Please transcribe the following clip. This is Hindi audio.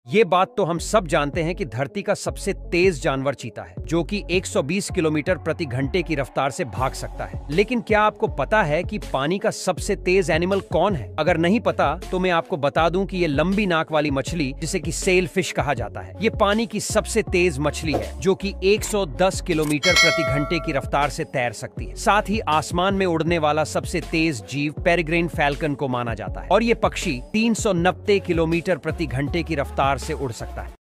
ये बात तो हम सब जानते हैं कि धरती का सबसे तेज जानवर चीता है, जो कि 120 किलोमीटर प्रति घंटे की रफ्तार से भाग सकता है। लेकिन क्या आपको पता है कि पानी का सबसे तेज एनिमल कौन है? अगर नहीं पता तो मैं आपको बता दूं कि ये लंबी नाक वाली मछली, जिसे कि सेल फिश कहा जाता है, ये पानी की सबसे तेज मछली है, जो कि 110 किलोमीटर प्रति घंटे की रफ्तार से तैर सकती है। साथ ही आसमान में उड़ने वाला सबसे तेज जीव पेरेग्रिन फैल्कन को माना जाता है, और ये पक्षी 390 किलोमीटर प्रति घंटे की रफ्तार से उड़ सकता है।